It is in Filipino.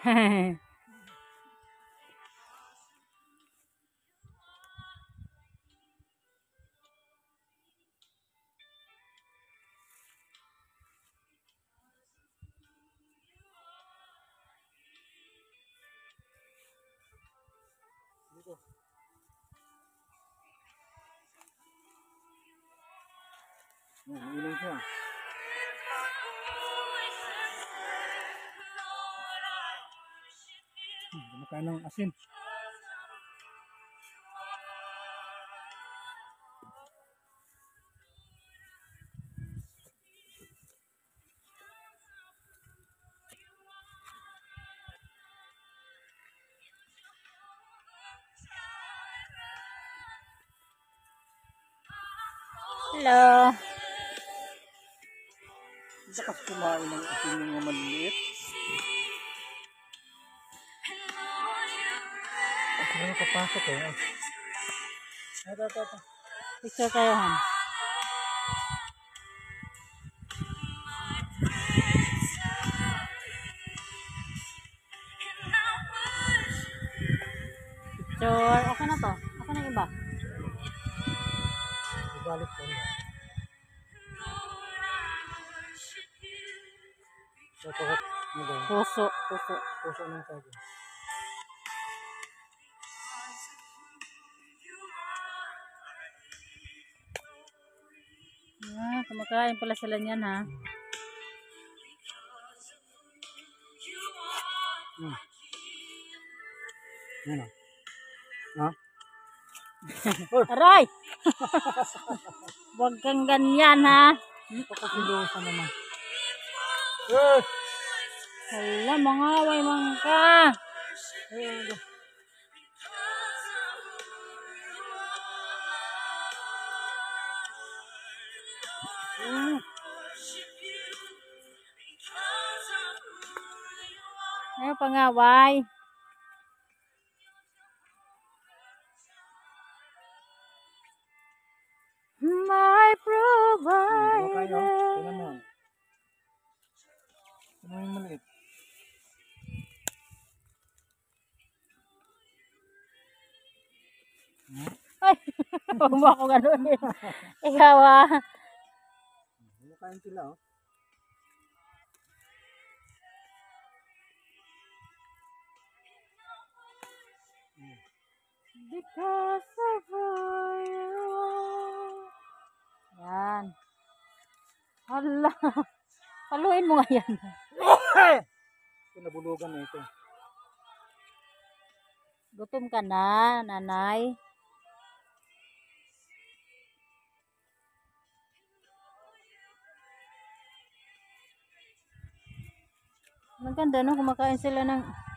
Dito. Yan, ilan siya. Kumakain ng asin. Hello. Dakas kumain ng asin ng mga maliliit. Ano nakapasok eh. Ito. Picture tayo, Han. Picture. Okay na to. Okay na yung iba. Ibalik ko niya. Puso. Puso ng saging. Kumakain pala sila niyan, ha. Yan o. Ha? Aray! Huwag kang ganyan, ha. Pakasilosa naman. Hala, mga away man ka. Ayaw pangaway. My provider. Tingnan mo. Ano yung maliit? Ay, huwag mo ako ganun eh. Ikaw, ha. Kumakain sila oh. Because of who you are. Yan. Hala. Paluin mo nga yan. Ito nabulugan na ito. Gutom ka na, nanay. Maganda no, kumakain sila ng